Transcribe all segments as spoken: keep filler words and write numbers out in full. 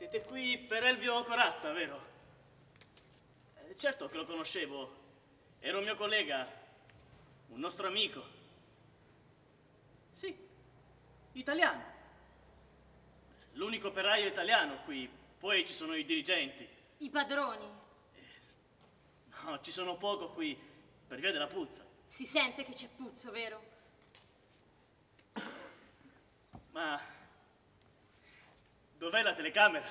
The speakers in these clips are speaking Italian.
Siete qui per Elvio Corazza, vero? Eh, certo che lo conoscevo. Era un mio collega, un nostro amico. Sì, italiano. L'unico operaio italiano qui. Poi ci sono i dirigenti. I padroni. Eh, no, ci sono poco qui per via della puzza. Si sente che c'è puzzo, vero? Ma dov'è la telecamera?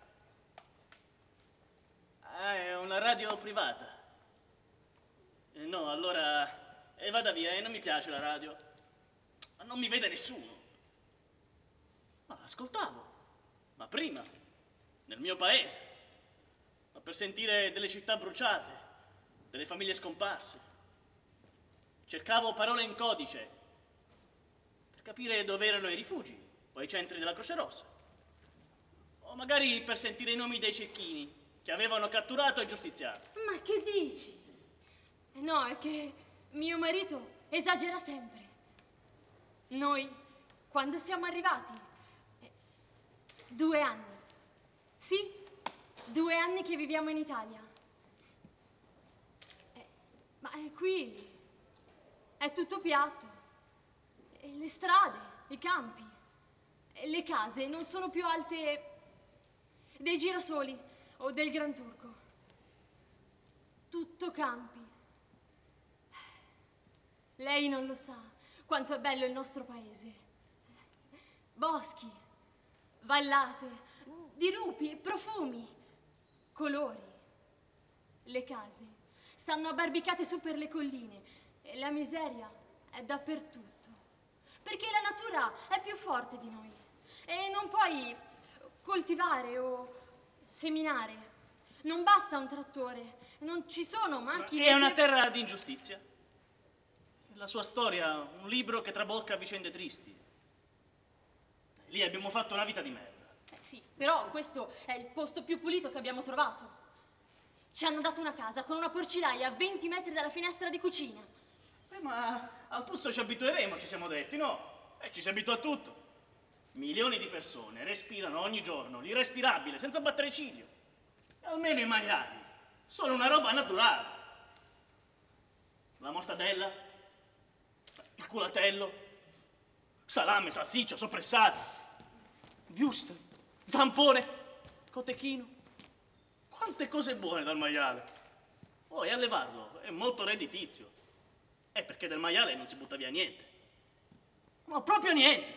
Ah, è una radio privata. Eh, no, allora eh, vada via, eh, non mi piace la radio. Ma non mi vede nessuno. Ma l'ascoltavo. Ma prima, nel mio paese. Ma per sentire delle città bruciate, delle famiglie scomparse. Cercavo parole in codice per capire dove erano i rifugi o i centri della Croce Rossa. O magari per sentire i nomi dei cecchini che avevano catturato e giustiziato. Ma che dici? No, è che mio marito esagera sempre. Noi, quando siamo arrivati, eh, due anni. Sì, due anni che viviamo in Italia. Eh, ma eh, qui è tutto piatto. E le strade, i campi, e le case non sono più alte dei girasoli o del Gran Turco. Tutto campi. Lei non lo sa quanto è bello il nostro paese. Boschi, vallate, dirupi, profumi, colori. Le case stanno abbarbicate su per le colline e la miseria è dappertutto. Perché la natura è più forte di noi e non puoi coltivare o seminare. Non basta un trattore, non ci sono macchine. È una terra di ingiustizia. La sua storia, un libro che trabocca vicende tristi. Lì abbiamo fatto una vita di merda. Eh sì, però questo è il posto più pulito che abbiamo trovato. Ci hanno dato una casa con una porcilaia a venti metri dalla finestra di cucina. Eh, ma al puzzo ci abitueremo, ci siamo detti, no? E ci si abitua a tutto. Milioni di persone respirano ogni giorno l'irrespirabile senza battere ciglio. E almeno i maiali sono una roba naturale. La mortadella, il culatello, salame, salsiccia, soppressati, wurstel, zampone, cotechino. Quante cose buone dal maiale. Poi allevarlo è molto redditizio. È perché del maiale non si butta via niente. Ma proprio niente.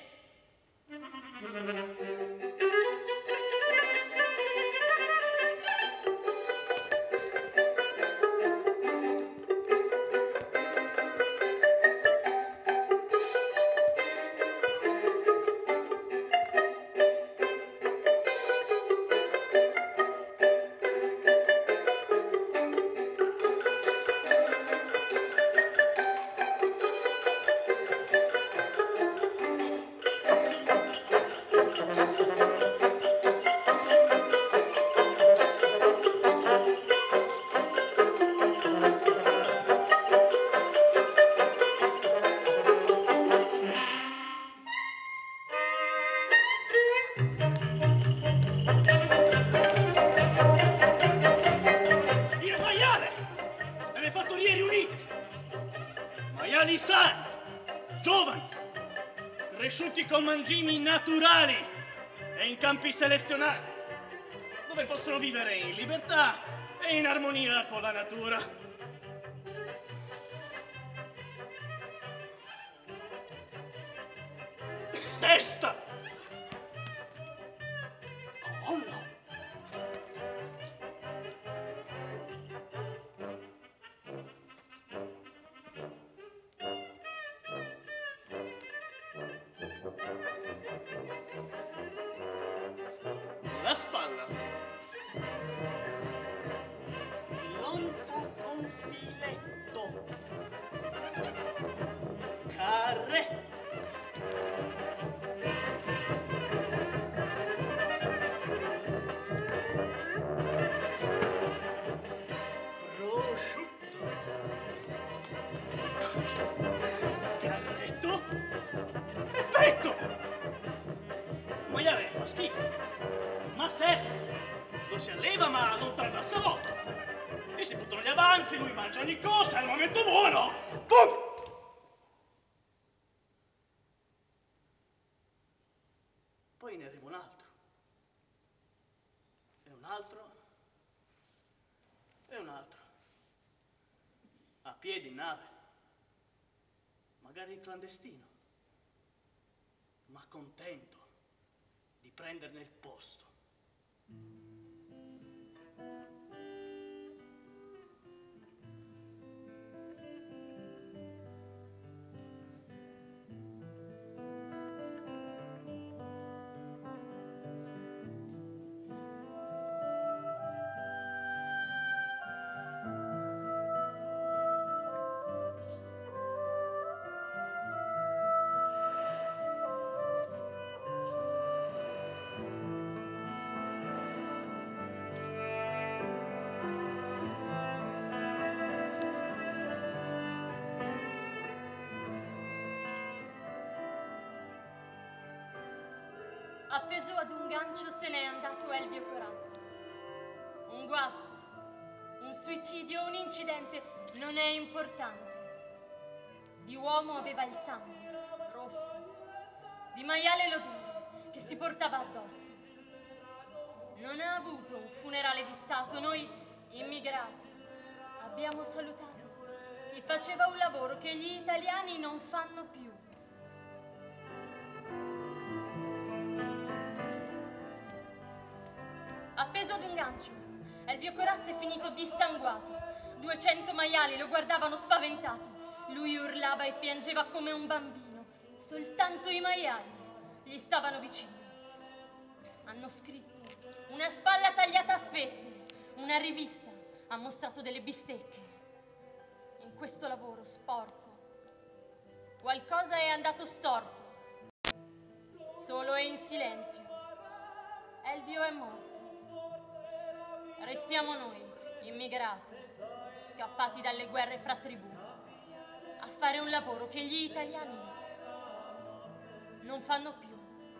Naturali e in campi selezionati, dove possono vivere in libertà e in armonia con la natura. Testa! Collo! La spalla, lonza con filetto, carre, prosciutto, carretto e petto. Maiale fa schifo. Ma sé, lo si alleva ma non tarda al salotto. E si buttano gli avanzi, lui mangia ogni cosa, è il momento buono. Pum! Poi ne arriva un altro. E un altro. E un altro. A piedi in nave. Magari clandestino. Ma contento di prenderne il posto. Appeso ad un gancio se n'è andato Elvio Corazza. Un guasto, un suicidio, un incidente, non è importante. Di uomo aveva il sangue, rosso, di maiale l'odore che si portava addosso. Non ha avuto un funerale di Stato, noi immigrati abbiamo salutato chi faceva un lavoro che gli italiani non fanno più. Appeso ad un gancio, Elvio Corazza è finito dissanguato. Duecento maiali lo guardavano spaventati. Lui urlava e piangeva come un bambino. Soltanto i maiali gli stavano vicino. Hanno scritto una spalla tagliata a fette. Una rivista ha mostrato delle bistecche. In questo lavoro sporco qualcosa è andato storto. Solo e in silenzio. Elvio è morto. Restiamo noi, immigrati, scappati dalle guerre fra tribù, a fare un lavoro che gli italiani non fanno più.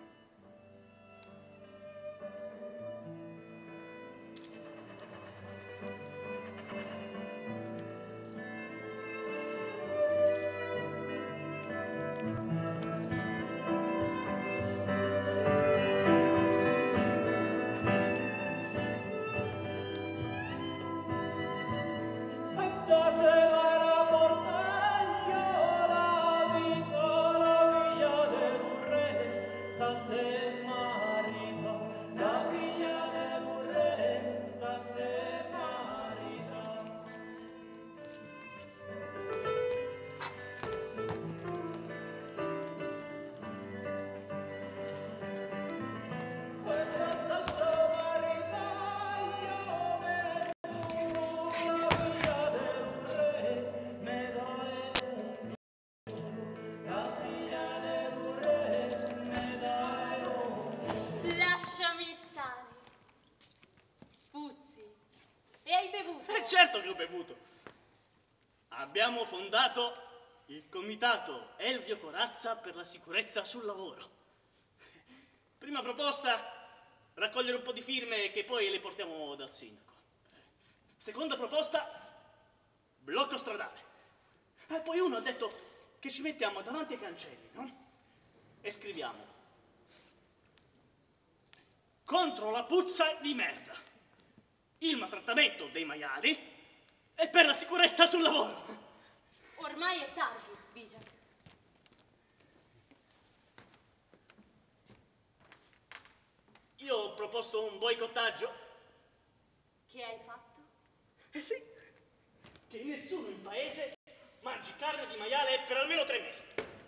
Certo che ho bevuto. Abbiamo fondato il comitato Elvio Corazza per la sicurezza sul lavoro. Prima proposta, raccogliere un po' di firme che poi le portiamo dal sindaco. Seconda proposta, blocco stradale. E poi uno ha detto che ci mettiamo davanti ai cancelli, no? E scriviamo: contro la puzza di merda, il maltrattamento dei maiali e per la sicurezza sul lavoro. Ormai è tardi, Bigia. Io ho proposto un boicottaggio. Che hai fatto? Eh sì, che nessuno in paese mangi carne di maiale per almeno tre mesi.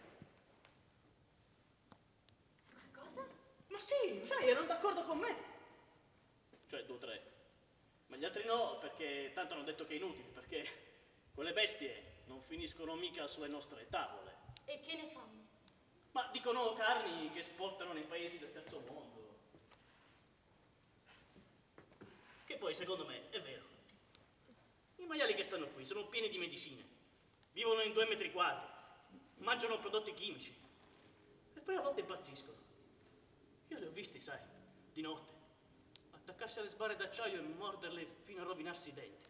Cosa? Ma sì, sai, erano d'accordo con me. Cioè, due o tre. Ma gli altri no, perché tanto hanno detto che è inutile, perché quelle bestie non finiscono mica sulle nostre tavole. E che ne fanno? Ma dicono carni che esportano nei paesi del terzo mondo. Che poi, secondo me, è vero. I maiali che stanno qui sono pieni di medicine, vivono in due metri quadri, mangiano prodotti chimici e poi a volte impazziscono. Io li ho visti, sai, di notte. attaccarsi alle sbarre d'acciaio e morderle fino a rovinarsi i denti.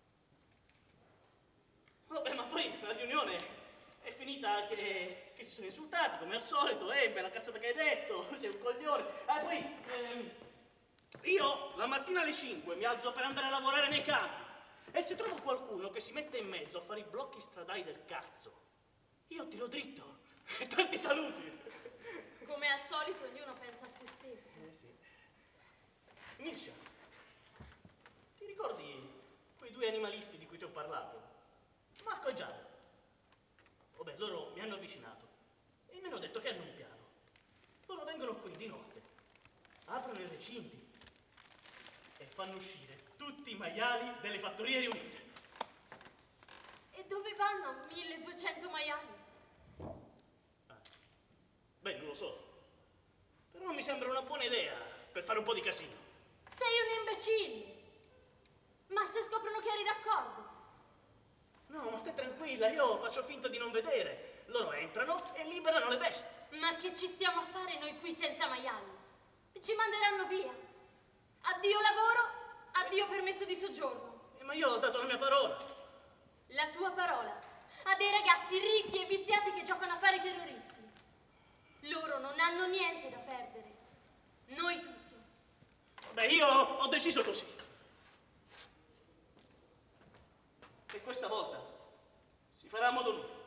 Vabbè, ma poi la riunione è finita che, che si sono insultati, come al solito. Eh, bella cazzata che hai detto, sei un coglione. Ah, poi, ehm, io la mattina alle cinque mi alzo per andare a lavorare nei campi. E se trovo qualcuno che si mette in mezzo a fare i blocchi stradali del cazzo, io tiro dritto. E tanti saluti. Come al solito ognuno pensa a se stesso. Eh sì. Mircea, ti ricordi quei due animalisti di cui ti ho parlato? Marco e Giada. Vabbè, loro mi hanno avvicinato e mi hanno detto che hanno un piano. Loro vengono qui di notte, aprono i recinti e fanno uscire tutti i maiali delle fattorie riunite. E dove vanno milleduecento maiali? Ah. Beh, non lo so. Però non mi sembra una buona idea per fare un po' di casino. Sei un imbecille! Ma se scoprono che eri d'accordo? No, ma stai tranquilla, io faccio finta di non vedere. Loro entrano e liberano le bestie. Ma che ci stiamo a fare noi qui senza maiali? Ci manderanno via. Addio lavoro, addio permesso di soggiorno. Eh, ma io ho dato la mia parola. La tua parola a dei ragazzi ricchi e viziati che giocano a fare i terroristi. Loro non hanno niente da perdere. Noi tutto. Beh, io ho deciso così. E questa volta si farà a modo mio.